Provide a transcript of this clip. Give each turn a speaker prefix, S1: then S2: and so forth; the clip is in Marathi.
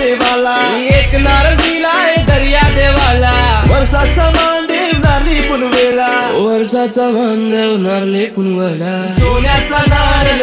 S1: देवाला,
S2: एक नारळ दिलाय दर्या देवाला,
S1: वर्षाचा मानदेव नारळी पुनवेला,
S2: वर्षाचा मानदेव नारळी पुनवेला,
S1: सोन्याचा नारळ